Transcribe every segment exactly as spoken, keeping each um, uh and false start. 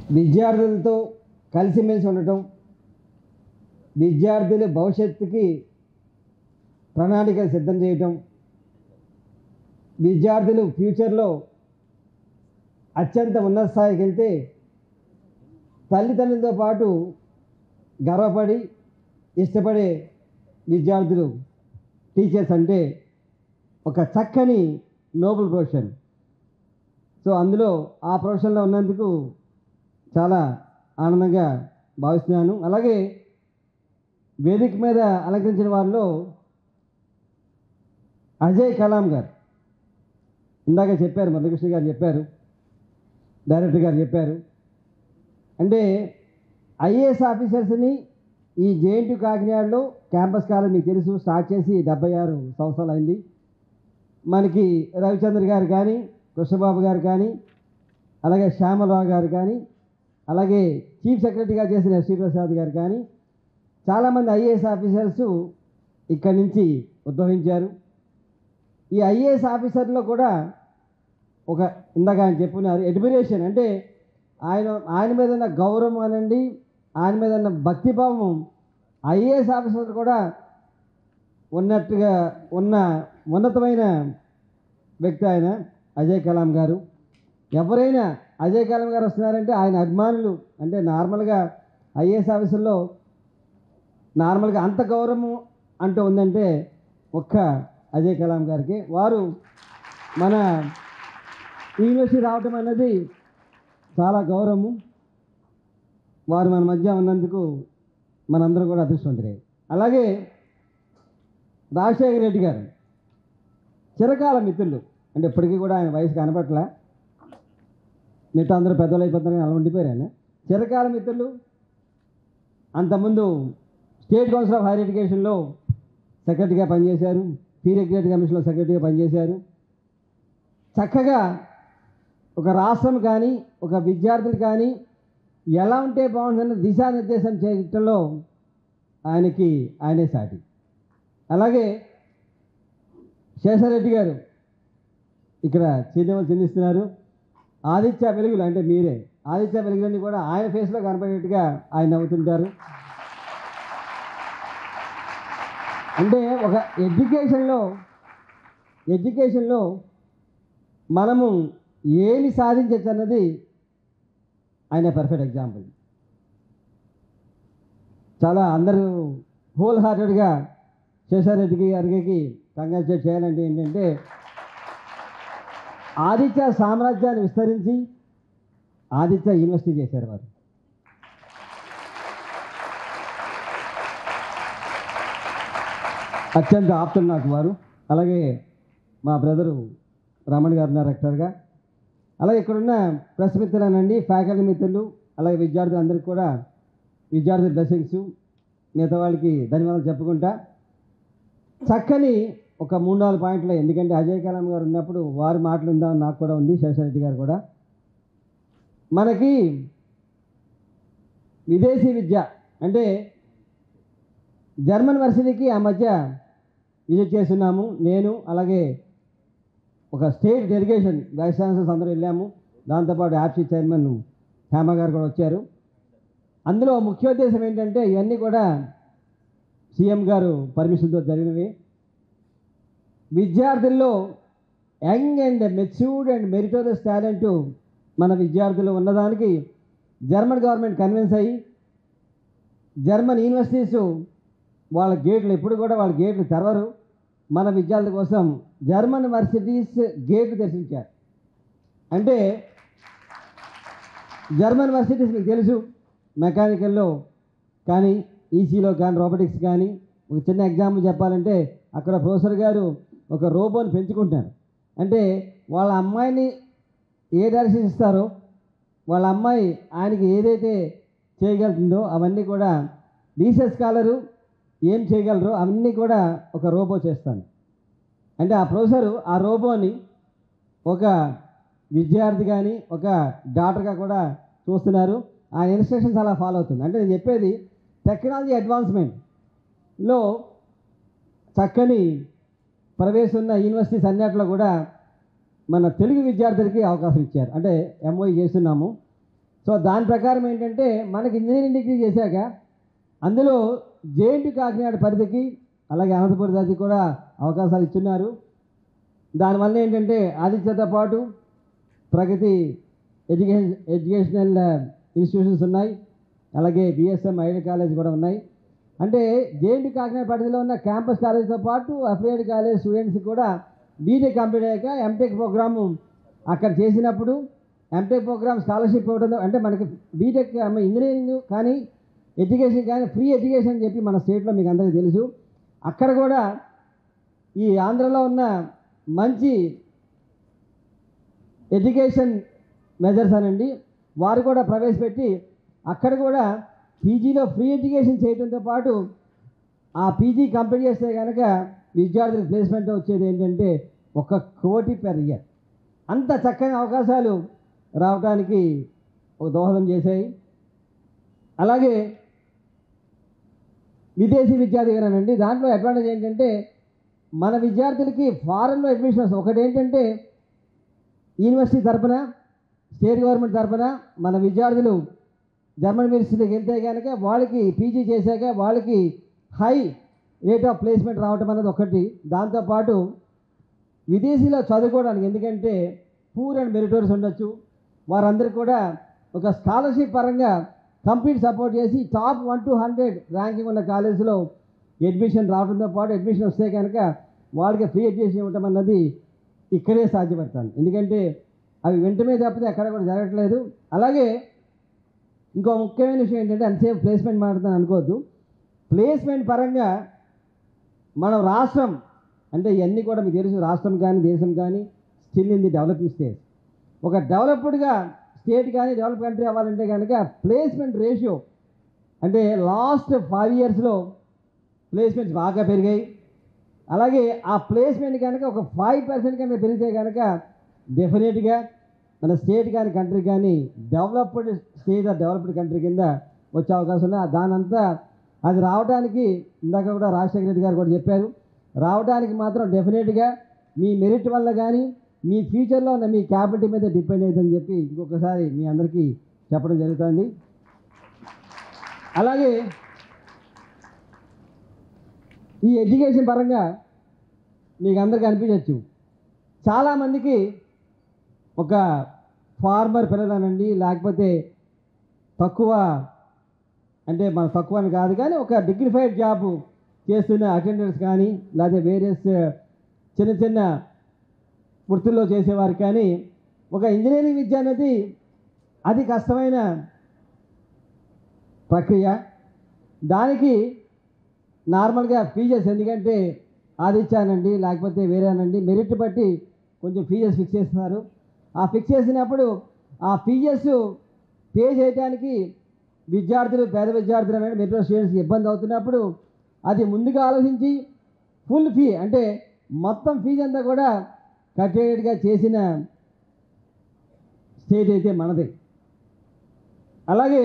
విద్యార్థులతో కలిసిమెలిసి ఉండటం, విద్యార్థుల భవిష్యత్తుకి ప్రణాళికలు సిద్ధం చేయటం, విద్యార్థులు ఫ్యూచర్లో అత్యంత ఉన్నత స్థాయికి వెళ్తే తల్లిదండ్రులతో పాటు గర్వపడి ఇష్టపడే విద్యార్థులు టీచర్స్ అంటే ఒక చక్కని నోబుల్ ప్రొఫెషన్. సో అందులో ఆ ప్రొఫెషన్లో ఉన్నందుకు చాలా ఆనందంగా భావిస్తున్నాను. అలాగే వేదిక మీద అలంకరించిన వారిలో అజయ్ కలాం గారు ఇందాక చెప్పారు, మురళీకృష్ణ గారు చెప్పారు, డైరెక్టర్ గారు చెప్పారు. అంటే ఐఏఎస్ ఆఫీసర్స్ని ఈ జేఎన్టీ కాకినాడలో క్యాంపస్ కాలేజ్ మీకు తెలుసు స్టార్ట్ చేసి డెబ్బై ఆరు సంవత్సరాలు అయింది. మనకి రవిచంద్ర గారు కానీ, కృష్ణబాబు గారు కానీ, అలాగే శ్యామలరావు గారు కానీ, అలాగే చీఫ్ సెక్రటరీగా చేసిన ఎస్వి ప్రసాద్ గారు కానీ, చాలామంది ఐఏఎస్ ఆఫీసర్స్ ఇక్కడి నుంచి ఉద్భవించారు. ఈ ఐఏఎస్ ఆఫీసర్లో కూడా ఒక ఇందాక ఆయన చెప్పున్నారు అడ్మిరేషన్, అంటే ఆయన ఆయన మీద ఉన్న గౌరవం అనండి, ఆయన మీద ఉన్న భక్తిభావం ఐఏఎస్ ఆఫీసర్ కూడా ఉన్నట్టుగా ఉన్న ఉన్నతమైన వ్యక్తి ఆయన అజయ్ కలాం గారు. ఎవరైనా అజయ్ కలాం గారు వస్తున్నారంటే ఆయన అభిమానులు. అంటే నార్మల్గా ఐఏఎస్ ఆఫీసర్లో నార్మల్గా అంత గౌరవం అంటూ ఉందంటే ఒక్క అజయ్ కలాం గారికి. వారు మన యూనివర్సిటీ రావటం అన్నది చాలా గౌరవము. వారు మన మధ్య ఉన్నందుకు మనందరూ కూడా అదృష్టవంతులే. అలాగే రాజశేఖర రెడ్డి గారు చిరకాల మిత్రులు. అంటే ఇప్పటికీ కూడా ఆయన వయసు కనపట్ల, మిగతా అందరూ పెద్దలు అయిపోతారని అలా ఉండిపోయారు. ఆయన చిరకాల మిత్రులు. అంతకుముందు స్టేట్ కౌన్సిల్ ఆఫ్ హైయర్ ఎడ్యుకేషన్లో సెక్రటరీగా పనిచేశారు, ఫీ రెగ్యులేటరీ కమిషన్లో సెక్రటరీగా పనిచేశారు. చక్కగా ఒక రాష్ట్రం కానీ ఒక విద్యార్థులు కానీ ఎలా ఉంటే బాగుంటుందని దిశానిర్దేశం చేయటంలో ఆయనకి ఆయనే సాటి. అలాగే శేషారెడ్డి గారు ఇక్కడ చిరునవ్వులు చెందిస్తున్నారు. ఆదిత్య వెలుగులు అంటే మీరే, ఆదిత్య వెలుగులన్నీ కూడా ఆయన ఫేస్లో కనపడేట్టుగా ఆయన నవ్వుతుంటారు. అంటే ఒక ఎడ్యుకేషన్లో ఎడ్యుకేషన్లో మనము ఏమి సాధించచ్చు అన్నది ఆయన పర్ఫెక్ట్ ఎగ్జాంపుల్. చాలా అందరూ హోల్ హార్టెడ్గా శేషారెడ్డి గారికి కంగ్రాచులేట్ చేయాలంటే ఏంటంటే ఆదిత్య సామ్రాజ్యాన్ని విస్తరించి ఆదిత్య యూనివర్సిటీ చేశారు వారు. అత్యంత ఆప్తులు నాకు వారు. అలాగే మా బ్రదరు రమణ్ గారు ఉన్నారు రెక్టర్గా. అలాగే ఇక్కడున్న ప్రెస్ మిత్రులనండి, ఫ్యాకల్టీ మిత్రులు, అలాగే విద్యార్థులందరికీ కూడా విద్యార్థి బ్లెస్సింగ్స్, మిగతా వాళ్ళకి ధన్యవాదాలు చెప్పుకుంటా. చక్కని ఒక మూడు నాలుగు పాయింట్లు, ఎందుకంటే అజయ్ కలాం గారు ఉన్నప్పుడు వారి మాటలు ఉందామని నాకు కూడా ఉంది, శేషారెడ్డి గారు కూడా. మనకి విదేశీ విద్య అంటే జర్మన్ వర్సిటీకి ఆ మధ్య విజిట్ చేస్తున్నాము నేను, అలాగే ఒక స్టేట్ డెలిగేషన్ వైస్ ఛాన్సలర్స్ అందరూ వెళ్ళాము. దాంతోపాటు యాప్సీ చైర్మన్ హేమ గారు కూడా వచ్చారు. అందులో ముఖ్య ఉద్దేశం ఏంటంటే ఇవన్నీ కూడా సీఎం గారు పర్మిషన్తో జరిగినవి. విద్యార్థుల్లో young and matured and meritorious talent మన విద్యార్థులు ఉన్నదానికి జర్మన్ గవర్నమెంట్ కన్విన్స్ అయ్యి జర్మన్ యూనివర్సిటీస్ వాళ్ళ గేట్లు ఎప్పుడు కూడా వాళ్ళ గేట్లు తెరవరు. మన విద్యార్థుల కోసం జర్మన్ వర్సిటీస్ గేట్లు తెరిచించారు. అంటే జర్మన్ వర్సిటీస్ మీకు తెలుసు, మెకానికల్లో కానీ ఈసీలో కానీ రోబోటిక్స్ కానీ. ఒక చిన్న ఎగ్జాంపుల్ చెప్పాలంటే అక్కడ ప్రొఫెసర్ గారు ఒక రోబోని పెంచుకుంటున్నారు. అంటే వాళ్ళ అమ్మాయిని ఏ డైరెక్షన్ ఇస్తారో వాళ్ళ అమ్మాయి ఆయనకి ఏదైతే చేయగలుగుతుందో అవన్నీ కూడా రీసెర్చ్ స్కాలరు ఏం చేయగలరో అవన్నీ కూడా ఒక రోబో చేస్తాను. అంటే ఆ ప్రొఫెసరు ఆ రోబోని ఒక విద్యార్థి కానీ ఒక డాక్టర్గా కూడా చూస్తున్నారు. ఆ ఇన్స్ట్రక్షన్స్ అలా ఫాలో అవుతుంది. అంటే నేను చెప్పేది టెక్నాలజీ అడ్వాన్స్మెంట్లో చక్కని ప్రవేశం ఉన్న యూనివర్సిటీస్ అన్నిట్లో కూడా మన తెలుగు విద్యార్థులకి అవకాశం ఇచ్చారు. అంటే ఎంఓఈ చేస్తున్నాము. సో దాని ప్రకారం ఏంటంటే మనకి ఇంజనీరింగ్ డిగ్రీ చేశాక అందులో జేఎన్టీ కాకినాడ పరిధికి అలాగే అనంతపురం పరిధికి కూడా అవకాశాలు ఇస్తున్నారు. దానివల్ల ఏంటంటే ఆదిత్యతో పాటు ప్రగతి ఎడ్యుకేషన్ ఎడ్యుకేషనల్ ఇన్స్టిట్యూషన్స్ ఉన్నాయి, అలాగే బిఎస్ఎం ఐడి కాలేజ్ కూడా ఉన్నాయి. అంటే జేఎన్టీ కాకినాడ పరిధిలో ఉన్న క్యాంపస్ కాలేజ్తో పాటు అఫిలియేట్ కాలేజ్ స్టూడెంట్స్కి కూడా బీటెక్ కంప్లీట్ అయ్యాక ఎంటెక్ ప్రోగ్రాము అక్కడ చేసినప్పుడు ఎంటెక్ ప్రోగ్రామ్ స్కాలర్షిప్ ఇవ్వడం, అంటే మనకి బీటెక్ ఇంజనీరింగ్ కానీ ఎడ్యుకేషన్ కానీ ఫ్రీ ఎడ్యుకేషన్ అని చెప్పి మన స్టేట్లో మీకు అందరికీ తెలుసు. అక్కడ కూడా ఈ ఆంధ్రలో ఉన్న మంచి ఎడ్యుకేషన్ మెజర్స్ అనండి వారు కూడా ప్రవేశపెట్టి అక్కడ కూడా పీజీలో ఫ్రీ ఎడ్యుకేషన్ చేయడంతో పాటు ఆ పీజీ కంప్లీట్ చేస్తే కనుక విద్యార్థులకు ప్లేస్మెంట్ వచ్చేది ఏంటంటే ఒక కోటి పెర్ ఇయర్. అంత చక్కని అవకాశాలు రావడానికి ఒక దోహదం చేశాయి. అలాగే విదేశీ విద్యార్థిగానండి దాంట్లో అడ్వాంటేజ్ ఏంటంటే మన విద్యార్థులకి ఫారెన్లో అడ్మిషన్స్ ఒకటి ఏంటంటే యూనివర్సిటీ తరపున స్టేట్ గవర్నమెంట్ తరపున మన విద్యార్థులు జర్మన్ యూనివర్సిటీకి వెళ్తే కనుక వాళ్ళకి పీజీ చేశాక వాళ్ళకి హై రేట్ ఆఫ్ ప్లేస్మెంట్ రావటం అనేది ఒకటి. దాంతోపాటు విదేశీలో చదువుకోవడానికి ఎందుకంటే పూర్ అండ్ మెరిటోరియస్ ఉండొచ్చు, వారందరికీ కూడా ఒక స్కాలర్షిప్ పరంగా కంప్లీట్ సపోర్ట్ చేసి top one two hundred ranking ఉన్న కాలేజీలో అడ్మిషన్ రావడంతో పాటు అడ్మిషన్ వస్తే కనుక వాళ్ళకి ఫ్రీ ఎడ్యుకేషన్ ఇవ్వటం అన్నది ఇక్కడే సాధ్యపడతాను. ఎందుకంటే అవి వెంటనే తప్పితే ఎక్కడ కూడా జరగట్లేదు. అలాగే ఇంకో ముఖ్యమైన విషయం ఏంటంటే అంతసేపు ప్లేస్మెంట్ మాట్లాడుతాను అనుకోవద్దు. ప్లేస్మెంట్ పరంగా మనం రాష్ట్రం అంటే ఇవన్నీ కూడా మీకు తెలుసు, రాష్ట్రం కానీ దేశం కానీ still in the developing stage. ఒక డెవలప్డ్గా స్టేట్ కానీ డెవలప్ కంట్రీ అవ్వాలంటే కనుక ప్లేస్మెంట్ రేషియో అంటే లాస్ట్ ఫైవ్ ఇయర్స్లో ప్లేస్మెంట్స్ బాగా పెరిగాయి. అలాగే ఆ ప్లేస్మెంట్ కనుక ఒక ఫైవ్ పర్సెంట్ కనుక పెరిగితే కనుక డెఫినెట్గా మన స్టేట్ కానీ కంట్రీ కానీ developed state or developed country కింద వచ్చే అవకాశం ఉంది. దానంతా అది రావడానికి ఇందాక కూడా రాజశేఖర రెడ్డి గారు కూడా చెప్పారు, రావడానికి మాత్రం డెఫినెట్గా మీ మెరిట్ వల్ల కానీ మీ ఫ్యూచర్లో ఉన్న మీ క్యాపిటీ మీద డిపెండ్ అవుతుందని చెప్పి ఇంకొకసారి మీ అందరికీ చెప్పడం జరుగుతుంది. అలాగే ఈ ఎడ్యుకేషన్ పరంగా మీకు అందరికీ అనిపించవచ్చు, చాలామందికి ఒక ఫార్మర్ పిల్లలనండి లేకపోతే తక్కువ అంటే మన తక్కువ అని కాదు కానీ ఒక డిగ్నిఫైడ్ జాబ్ చేస్తున్న అటెండర్స్ కానీ లేకపోతే వేరియస్ చిన్న చిన్న వృత్తుల్లో చేసేవారు కానీ ఒక ఇంజనీరింగ్ విద్య అనేది అది కష్టమైన ప్రక్రియ. దానికి నార్మల్గా ఫీజెస్ ఎందుకంటే ఆదిత్యానండి లేకపోతే వేరేనండి మెరిట్ బట్టి కొంచెం ఫీజెస్ ఫిక్స్ చేస్తున్నారు. ఆ ఫిక్స్ చేసినప్పుడు ఆ ఫీజెస్ పే చేయడానికి విద్యార్థులు పేద విద్యార్థులు అనేది మెట్రో స్టూడెంట్స్కి ఇబ్బంది అవుతున్నప్పుడు అది ముందుగా ఆలోచించి ఫుల్ ఫీ అంటే మొత్తం ఫీజు అంతా కూడా కట్టేట్టుగా చేసిన స్టేట్ అయితే మనది. అలాగే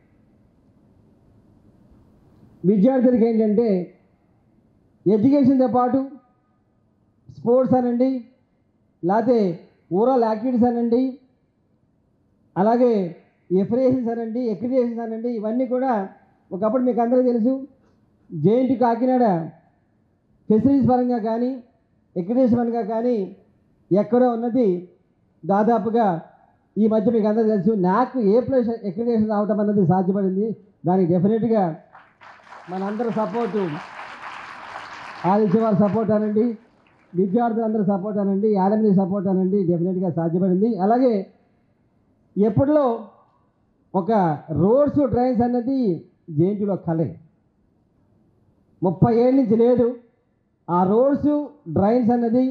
విద్యార్థులకి ఏంటంటే ఎడ్యుకేషన్తో పాటు స్పోర్ట్స్ అనండి లేకపోతే ఓవరాల్ యాక్టివిటీస్ అనండి అలాగే ఎఫ్రియేషన్స్ అనండి ఎక్రియేషన్స్ అనండి ఇవన్నీ కూడా ఒకప్పుడు మీకు అందరికీ తెలుసు జేఎన్టీ కాకినాడ ఫెసిలిటీస్ పరంగా కానీ ఎక్రియేషన్ పరంగా కానీ ఎక్కడో ఉన్నది దాదాపుగా ఈ మధ్య మీకు అందరికీ తెలుసు నాకు ఏ ప్లేస్ ఎక్రియేషన్ రావటం అన్నది సాధ్యపడింది. దానికి డెఫినెట్గా మనందరూ సపోర్టు ఆదిత్య వారి సపోర్ట్ అనండి విద్యార్థులందరూ సపోర్ట్ అనండి యాలమినీ సపోర్ట్ అనండి డెఫినెట్గా సాధ్యపడింది. అలాగే ఎప్పటిలో ఒక రోడ్స్ డ్రైన్స్ అన్నది జేఎన్టీలో కలే ముప్పై ఏళ్ళ నుంచి లేదు. ఆ రోడ్స్ డ్రైన్స్ అన్నది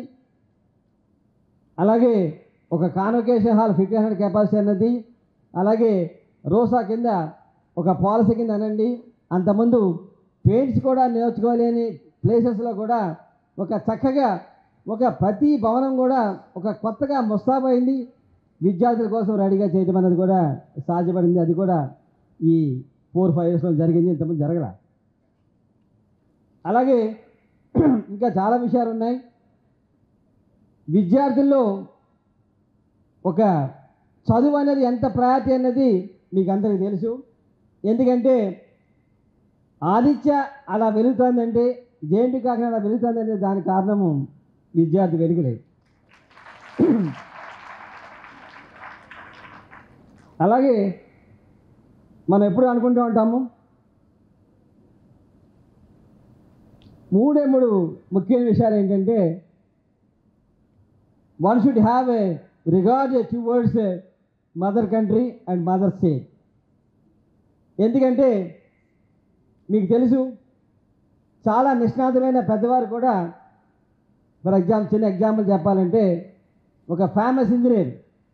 అలాగే ఒక convocation hall fifteen hundred capacity అన్నది అలాగే రోసా కింద ఒక పాలసీ కింద అనండి అంతకుముందు పెయింట్స్ కూడా నేర్చుకోలేని ప్లేసెస్లో కూడా ఒక చక్కగా ఒక ప్రతి భవనం కూడా ఒక కొత్తగా ముస్తాబైంది విద్యార్థుల కోసం రెడీగా చేయడం అనేది కూడా సాధ్యపడింది. అది కూడా ఈ ఫోర్ ఫైవ్ ఇయర్స్లో జరిగింది, ఇంతకుముందు జరగల. అలాగే ఇంకా చాలా విషయాలు ఉన్నాయి. విద్యార్థుల్లో ఒక చదువు అనేది ఎంత ప్రయారిటీ అనేది మీకు అందరికీ తెలుసు. ఎందుకంటే ఆదిత్య అలా వెలుగుతుందంటే జేఎన్టీ కాకినాడ అలా వెలుగుతుందంటే దానికి కారణము విద్యార్థి వెలుగులేదు. అలాగే మనం ఎప్పుడు అనుకుంటూ ఉంటాము మూడే మూడు ముఖ్యమైన విషయాలు ఏంటంటే one should have a regard towards mother country and mother state. ఎందుకంటే మీకు తెలుసు చాలా నిష్ణాతులైన పెద్దవారు కూడా, ఫర్ ఎగ్జాంపుల్ చిన్న ఎగ్జాంపుల్ చెప్పాలంటే ఒక ఫేమస్ ఇంజనీర్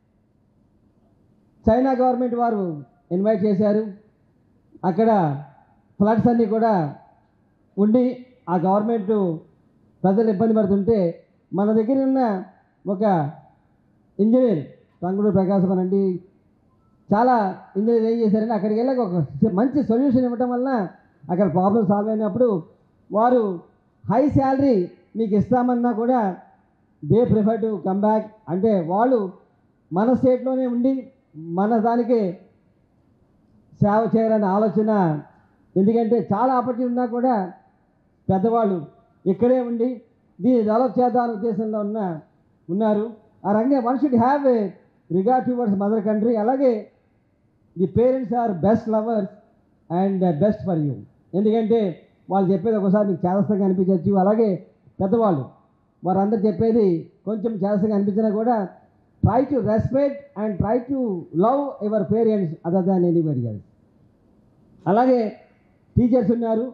చైనా గవర్నమెంట్ వారు ఇన్వైట్ చేశారు. అక్కడ ఫ్లడ్స్ అన్నీ కూడా ఉండి ఆ గవర్నమెంట్ ప్రజలు ఇబ్బంది పడుతుంటే మన దగ్గర ఉన్న ఒక ఇంజనీర్ తంగుడు ప్రకాశం అనండి చాలా ఇంజనీర్ ఏం చేశారంటే అక్కడికి వెళ్ళాక ఒక మంచి సొల్యూషన్ ఇవ్వటం వల్ల అక్కడ ప్రాబ్లం సాల్వ్ అయినప్పుడు వారు హై శాలరీ మీకు ఇస్తామన్నా కూడా they prefer to come back. అంటే వాళ్ళు మన స్టేట్లోనే ఉండి మన దానికి సేవ చేయాలనే ఆలోచన. ఎందుకంటే చాలా ఆపర్చునిటీ ఉన్నా కూడా పెద్దవాళ్ళు ఇక్కడే ఉండి దీన్ని డెవలప్ చేద్దామనే ఉద్దేశంలో ఉన్న ఉన్నారు. ఆ రంగే one should have a regard towards mother country. అలాగే the parents are best lovers and best for you. ఎందుకంటే వాళ్ళు చెప్పేది ఒకసారి మీకు చేదస్తంగా అనిపించవచ్చు. అలాగే పెద్దవాళ్ళు వారందరూ చెప్పేది కొంచెం చేదస్తంగా అనిపించినా కూడా try to respect and try to love your parents other than anybody else. అలాగే టీచర్స్ ఉన్నారు.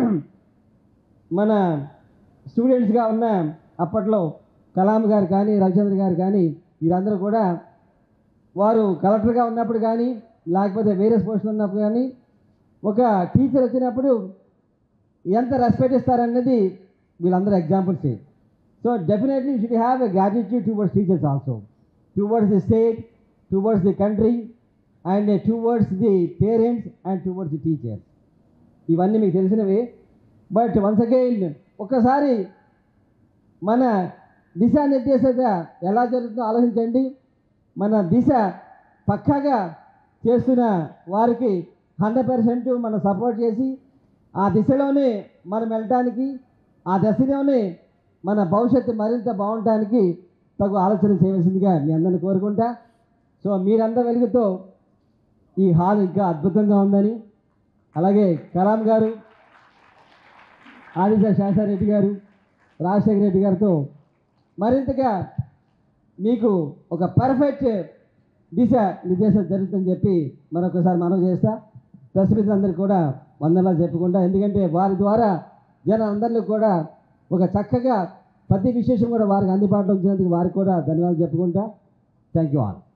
మన స్టూడెంట్స్గా ఉన్న అప్పట్లో కలాం గారు కానీ రవిచంద్ర గారు కానీ వీరందరూ కూడా వారు కలెక్టర్గా ఉన్నప్పుడు కానీ లేకపోతే వేరే పోస్టులు ఉన్నప్పుడు కానీ ఒక టీచర్ వచ్చినప్పుడు ఎంత రెస్పెక్ట్ ఇస్తారనేది వీళ్ళందరూ examples. So definitely should have a gratitude towards teachers also, towards the state, towards the country and towards the parents and towards the teachers. ఇవన్నీ మీకు తెలిసినవి. బట్ వన్స్ అగైన్ ఒక్కసారి మన దిశానిర్దేశత ఎలా జరుగుతుందో ఆలోచించండి. మన దిశ పక్కాగా చేస్తున్న వారికి హండ్రెడ్ పర్సెంట్ మనం సపోర్ట్ చేసి ఆ దిశలోనే మనం వెళ్ళటానికి, ఆ దశలోనే మన భవిష్యత్తు మరింత బాగుండటానికి తగు ఆలోచన చేయవలసిందిగా మీ అందరిని కోరుకుంటా. సో మీరందరూ వెలుగుతో ఈ హాల్ ఇంకా అద్భుతంగా ఉందని, అలాగే కలాం గారు, ఆదిత్య శాస్త్రారెడ్డి గారు, రాజశేఖర రెడ్డి గారితో మరింతగా మీకు ఒక పర్ఫెక్ట్ దిశ నిర్దేశం జరుగుతుందని చెప్పి మరొకసారి మనం చేస్తా. ప్రెస్ మిత్రులందరికీ కూడా వందనాలు చెప్పుకుంటా. ఎందుకంటే వారి ద్వారా జనం అందరిలో కూడా ఒక చక్కగా ప్రతి విశేషం కూడా వారికి అందుబాటులో ఉంచినందుకు వారికి కూడా ధన్యవాదాలు చెప్పుకుంటా. Thank you all.